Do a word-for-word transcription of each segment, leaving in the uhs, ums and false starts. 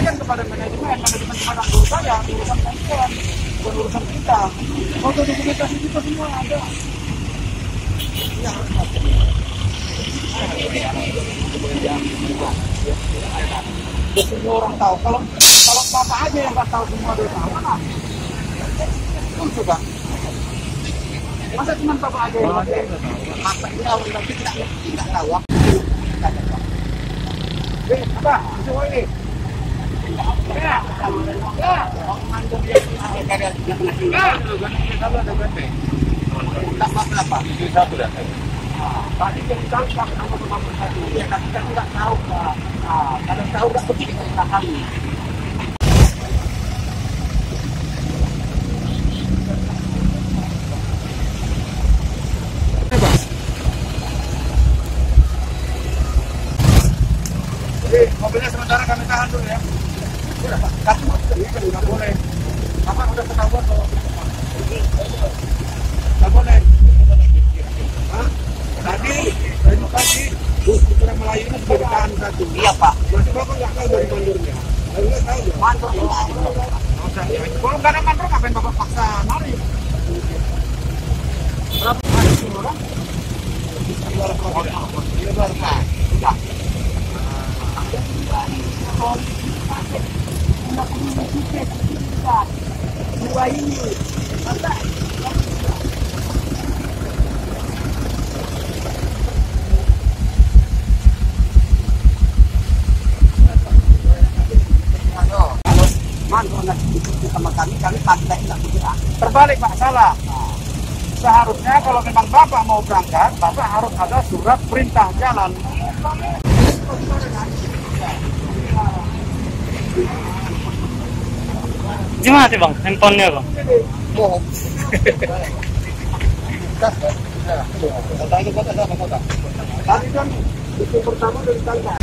sampaikan kepada manajemen, manajemen cuma urusan saya, urusan kalian, bukan urusan kita. Foto dokumentasi kita semua ada. Ya, semua orang tahu. Kalau kalau bapak aja yang nggak tahu semua dari mana? Itu coba. Masa cuma bapak aja yang nggak tahu? Bapak ini awal nanti tidak tidak tahu. Eh, apa? Semua ini. Ya, ya. Mandur dia dari dia pernah tinggal. Kalau ada berapa? Tak apa-apa. Itu satu dah. Tadi yang tahu tak nama bapak satu. Ya, tapi kita tidak tahu. Nah, kalau tahu tak pergi kita kami. Jadi mobilnya sementara kami tahan dulu ya. Udah Pak, kasih mobilnya udah boleh. Bapak udah ketahuan kalau nggak boleh. Hah? Tadi, tadi tadi, bus Putra Melayu ini sudah ditahan satu. Iya Pak. Masih Bapak nggak tahu dari mandornya? Nggak tahu ya? Mandor nggak ada. Kalau nggak ada mandor, ngapain Bapak paksa nari? Berapa hari orang? Iya berapa? Sudah. Dua ini masa sama kami, kami pantai tidak bergerak. Terbalik Pak, salah. Seharusnya kalau memang Bapak mau berangkat, Bapak harus ada surat perintah jalan. Gimana sih Bang, handphonenya Bang? Bohong. Tadi kan itu pertama dari tangga.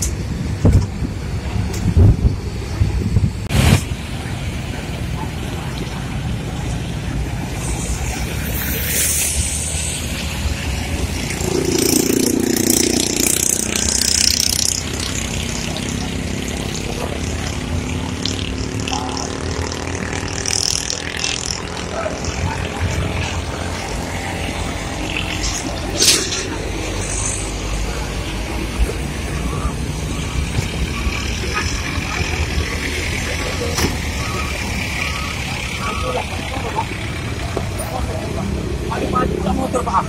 Motor Pak.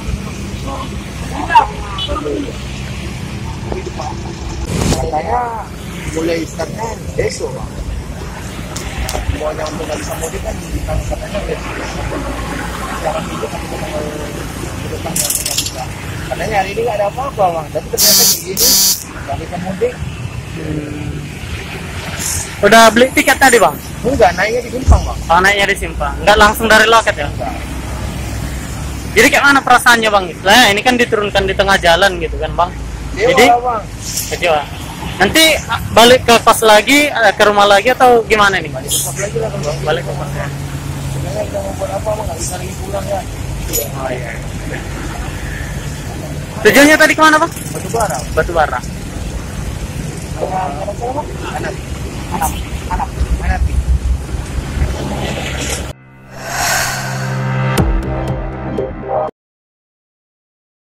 Katanya mulai startnya besok Pak. Semuanya untuk nggak bisa mudik kan ditanggung katanya besok. Jangan dulu kan kita mau depan nggak bisa. Katanya hari ini nggak ada apa-apa Bang. Tapi ternyata begini nggak bisa mudik. Hmm. Udah beli tiket tadi Bang? Enggak, naiknya di Simpang Bang. Oh, naiknya di Simpang. Nggak langsung dari loket ya? Enggak. Jadi kayak mana perasaannya Bang? Nah, ini kan diturunkan di tengah jalan gitu kan Bang? Dewa, Jadi Bang. kecewa. Nanti balik ke kos lagi, ke rumah lagi atau gimana nih? Balik ke kos lagi lah Bang. Balik ke kos ya. Sebenarnya kita mau buat apa Bang? Nggak bisa lagi pulang ya. Oh iya. Tujuannya tadi kemana Bang? Batu bara. Batu bara. Anak, anak, anak, anak, anak.